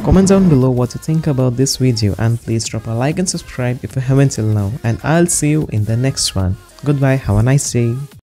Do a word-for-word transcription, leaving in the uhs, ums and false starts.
Comment down below what you think about this video, and please drop a like and subscribe if you haven't till now, and I'll see you in the next one. Goodbye, have a nice day.